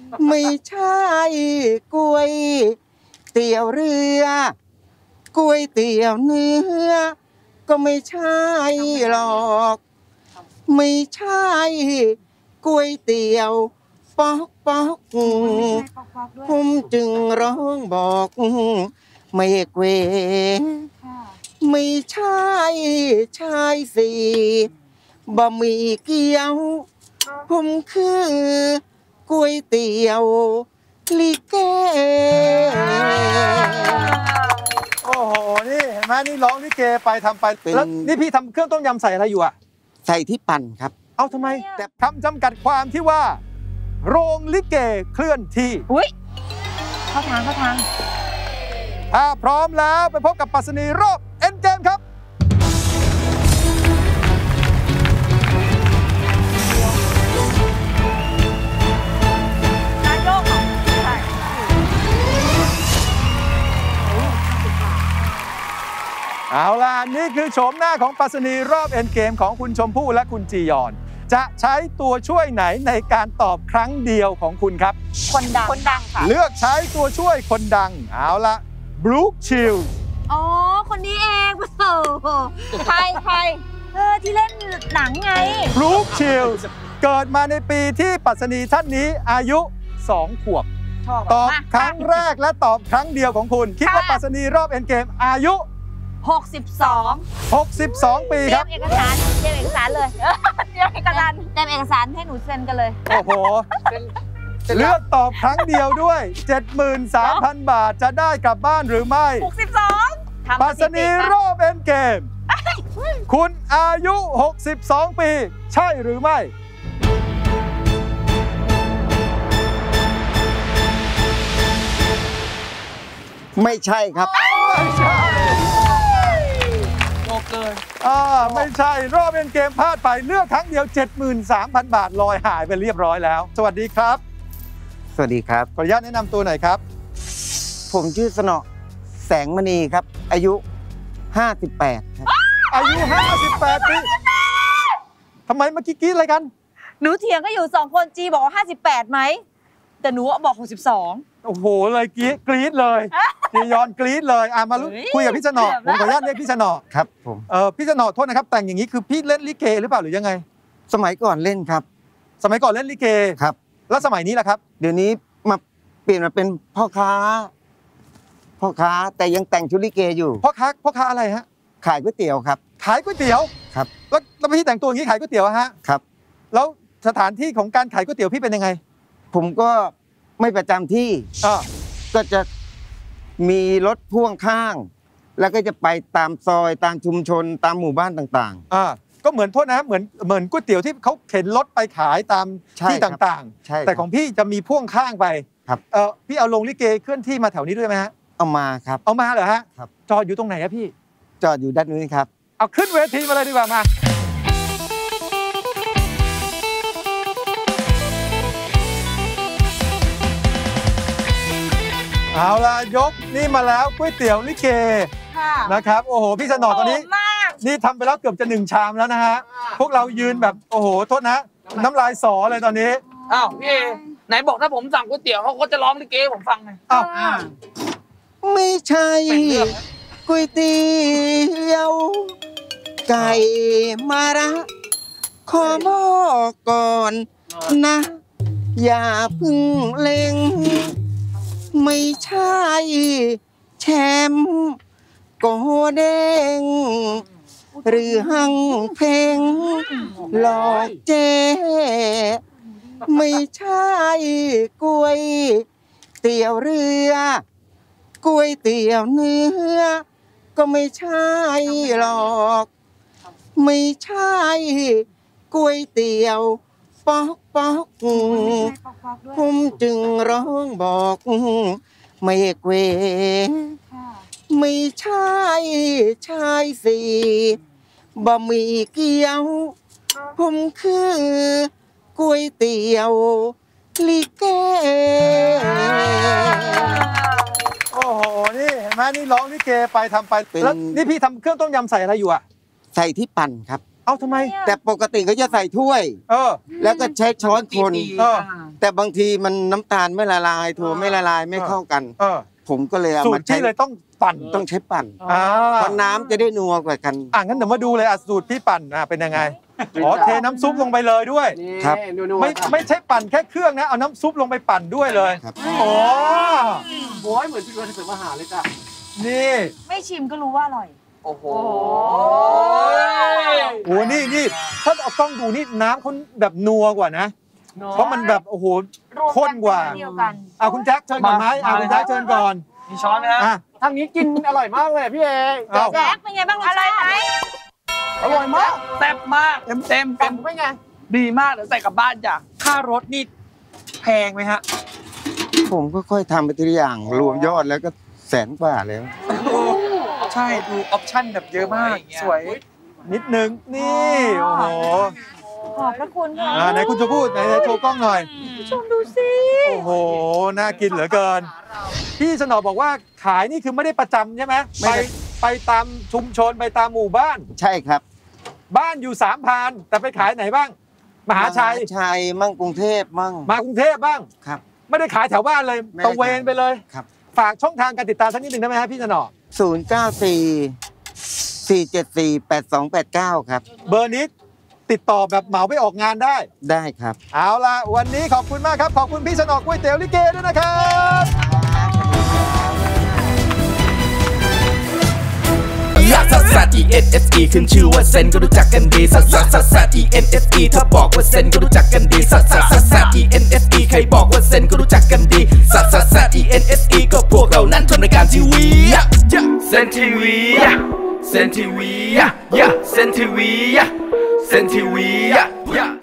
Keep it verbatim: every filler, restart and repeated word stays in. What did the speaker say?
ไม่ใช่ก๋วยเตี๋ยวเรือก๋วยเตี๋ยวเนื้อก็ไม่ใช่หรอกไม่ใช่ก๋วยเตี๋ยวป๊อกป๊อกผมจึงร้องบอกไม่เกวไม่ใช่ชายสีบะหมี่เกี๊ยวผมคือก๋วยเตี๋ยวลิเกโอ้โหนี่เห็นไหมนี่ร้องลิเกไปทำไปแล้วนี่พี่ทำเครื่องต้มยำใส่อะไรอยู่อะใส่ที่ปั่นครับเอาทำไมแต่คำจำกัดความที่ว่าโรงลิเกเคลื่อนที่อุ้ยเข้าทางเข้าทางถ้าพร้อมแล้วไปพบกับปรัชนีรอบเอ็นเกมครับเอาล่ะนี่คือโฉมหน้าของปรัชนีรอบเอ็นเกมของคุณชมพู่และคุณจียอนจะใช้ตัวช่วยไหนในการตอบครั้งเดียวของคุณครับคนดังคนดังค่ะเลือกใช้ตัวช่วยคนดังเอาล่ะบรูคชิลอ๋อคนนี้เองโอ้โหใครใครเออที่เล่นหนังไงบรูคชิลเกิดมาในปีที่ปรัชนีท่านนี้อายุสองขวบตอบครั้งแรกและตอบครั้งเดียวของคุณคิดว่าปรัชนีรอบเอ็นเกมอายุหกสิบสองหกสิบสองปีครับเตรียมเอกสารเตรียมเอกสารเลยเตรียมเอกสารเตรียมเอกสารให้หนูเซ็นกันเลยโอ้โหเลือกตอบครั้งเดียวด้วย เจ็ดหมื่นสามพัน บาทจะได้กลับบ้านหรือไม่หกสิบสองปรัชนีรอบเอ็นเกมคุณอายุหกสิบสองปีใช่หรือไม่ไม่ใช่ครับไม่ใช่โอเกินอ่าไม่ใช่รอบเป็นเกมพลาดไปเลือกครั้งเดียว เจ็ดหมื่นสามพัน บาทลอยหายไปเรียบร้อยแล้วสวัสดีครับสวัสดีครับขออนุญาตแนะนำตัวหน่อยครับผมชื่อสนอแสงมณีครับอายุห้าสิบแปดครับอายุห้าสิบแปดปีทำไมเมื่อกี้กรี๊ดอะไรกันหนูเถียงก็อยู่สองคนจีบอกว่าห้าสิบแปดไหมแต่หนูบอกหกสิบสองโอ้โหเลยกรี๊ดกรี๊ดเลยจียอนกรี๊ดเลยอ่ะมาคุยกับพี่สนอผมขออนุญาตเรียกพี่สนอครับผมเออพี่สนอโทษนะครับแต่งอย่างนี้คือพี่เล่นลิเกหรือเปล่าหรือยังไงสมัยก่อนเล่นครับสมัยก่อนเล่นลิเกครับแล้วสมัยนี้ล่ะครับเดี๋ยวนี้มาเปลี่ยนมาเป็นพ่อค้าพ่อค้าแต่ยังแต่งชุดลิเกอยู่พ่อค้าพ่อค้าอะไรฮะขายก๋วยเตี๋ยวครับขายก๋วยเตี๋ยวครับแล้วแล้วพี่แต่งตัวอย่างนี้ขายก๋วยเตี๋ยวฮะครับแล้วสถานที่ของการขายก๋วยเตี๋ยวพี่เป็นยังไงผมก็ไม่ประจำที่ก็จะมีรถพ่วงข้างแล้วก็จะไปตามซอยตามชุมชนตามหมู่บ้านต่างๆอ่าก็เหมือนโทษนะเหมือนเหมือนก๋วยเตี๋ยวที่เขาเข็นรถไปขายตามที่ต่างๆแต่ของพี่จะมีพ่วงข้างไปครับเออพี่เอาลงลิเกเคลื่อนที่มาแถวนี้ด้วยไหมฮะเอามาครับเอามาเหรอฮะครับจอดอยู่ตรงไหนอะพี่จอดอยู่ด้านนู้นครับเอาขึ้นเวทีมาเลยดีกว่ามาเอาล่ะยกนี่มาแล้วก๋วยเตี๋ยวลิเกนะครับโอ้โหพี่สนอตอนนี้นี่ทำไปแล้วเกือบจะหนึ่งชามแล้วนะฮะพวกเรายืนแบบโอ้โหโทษนะน้ำลายสอเลยตอนนี้อ้าวพี่ไหนบอกถ้าผมสั่งก๋วยเตี๋ยวเขาก็จะร้องลิเกผมฟังไงอ้าวไม่ใช่ก๋วยเตี๋ยวไก่มาระขอบอกก่อนนะอย่าพึ่งเล็งไม่ใช่แชมป์โกเด้งหรือหังเพลงหลอกเจไม่ใช่ก๋วยเตี๋ยวเรือก๋วยเตี๋ยวเนื้อก็ไม่ใช่หรอกไม่ใช่ก๋วยเตี๋ยวป๊อกป๊อกผมจึงร้องบอกไม่เกวไม่ใช่ชายสีบะหมี่เกี๊ยวผมคือก๋วยเตี๋ยวลิเกโอ้โหนี่เห็นไหมนี่ร้องลิเกไปทำไปแล้วนี่พี่ทำเครื่องต้มยำใส่อะไรอยู่อะใส่ที่ปั่นครับเอาทำไมแต่ปกติเขาจะใส่ถ้วยเออแล้วก็ใช้ช้อนคนเออแต่บางทีมันน้ำตาลไม่ละลายถั่วไม่ละลายไม่เข้ากันเออผมก็เลยเอาสูตมาร ใช้ที่เลยต้องปั่นต้องใช้ปั่นอ่าเพราะน้ำจะได้นัวกว่ากันอ่ะงั้นเดี๋ยวมาดูเลยอ่ะสูตรพี่ปั่นอ่ะเป็นยังไงอ๋อเทน้ำซุปลงไปเลยด้วยครับไม่ไม่ใช่ปั่นแค่เครื่องนะเอาน้ำซุปลงไปปั่นด้วยเลยครับโอ้โอ้ยเหมือนพี่วันเสริมอาหารเลยจ้ะนี่ไม่ชิมก็รู้ว่าอร่อยโอ้โหโอ้นี่นี่ถ้าเอากล้องดูนี่น้ำเขาแบบนัวกว่านะ เพราะมันแบบโอ้โหรวมข้นกว่าเป็เดียวกันอ่ะคุณแจ็คเชิญก่อนไหมอ่ะคุณแจ็คเชิญก่อนมีช้อนไหมฮะอ่ะทางนี้กินอร่อยมากเลยพี่เอเอ้าแจ็คเป็นไงบ้างรสชาติไหมอร่อยมากแซ่บมากเต็มเต็มกัเต็นมไม่ไงดีมากเดี๋ยวใส่กลับบ้านจ้ะค่ารถนี่แพงไหมฮะผมก็ค่อยทำไปทีละอย่างรวมยอดแล้วก็แสนกว่าแล้วใช่ ดูออปชั่นแบบเยอะมาก สวยนิดนึงนี่โอ้โหขอบพระคุณค่ะอ่าไหนคุณจะพูดไหนไหนโชว์กล้องหน่อยชมดูสิโอ้โหน่ากินเหลือเกินพี่สนอบอกว่าขายนี่คือไม่ได้ประจำใช่ไหมไม่ไปได้ไปตามชุมชนไปตามหมู่บ้านใช่ครับบ้านอยู่สามพรานแต่ไปขายไหนบ้าง มหาชัยมหชัยมั่งกรุงเทพมั่งมากรุงเทพบ้างครับไม่ได้ขายแถวบ้านเลยไม่ได้ตะเวนไปเลยครับฝากช่องทางการติดตามสักนิดหนึ่งได้ไหมฮะพี่สนอศูนย์เก้าสี่สี่เจ็ดสี่แปดสองแปดเก้าครับเบอร์นี้ติดต่อแบบเหมาไปออกงานได้ได้ครับเอาล่ะวันนี้ขอบคุณมากครับขอบคุณพี่สนอก๋วยเตี๋ยวลิเกด้วยนะครับลักซัสซัส E N S E ขึ้นชื่อว่าเซนก็รู้จักกันดีซัสซัสซัสซัส E N S E ถ้าบอกว่าเซนก็รู้จักกันดีซัสซัสซัสซัส E N S E ใครบอกว่าเซนก็รู้จักกันดีซัสซัสซัส E N S E ก็พวกเรานั้นทำรายการทีวีเซนทีวีเซนทีวีเซนทีวีเซนทีวี